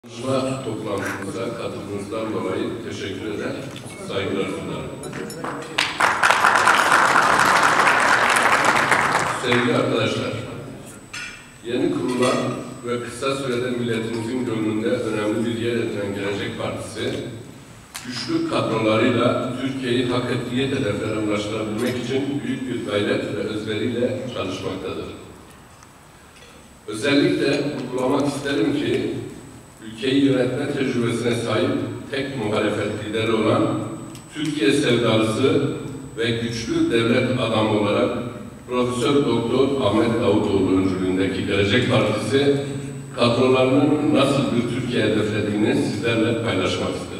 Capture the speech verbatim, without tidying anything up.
Konuşma toplantımıza katılımınızdan dolayı teşekkür eder, saygılar sunarım. Sevgili arkadaşlar, yeni kurulan ve kısa sürede milletimizin gönlünde önemli bir yer edinen Gelecek Partisi, güçlü kadrolarıyla Türkiye'yi hak ettiği hedeflere ulaştırabilmek için büyük bir gayret ve özveriyle çalışmaktadır. Özellikle vurgulamak isterim ki, ülkeyi yönetme tecrübesine sahip tek muhalefet lideri olan Türkiye sevdalısı ve güçlü devlet adamı olarak Profesör Doktor Ahmet Davutoğlu öncülüğündeki Gelecek Partisi kadrolarının nasıl bir Türkiye hedeflediğini sizlerle paylaşmak istedim.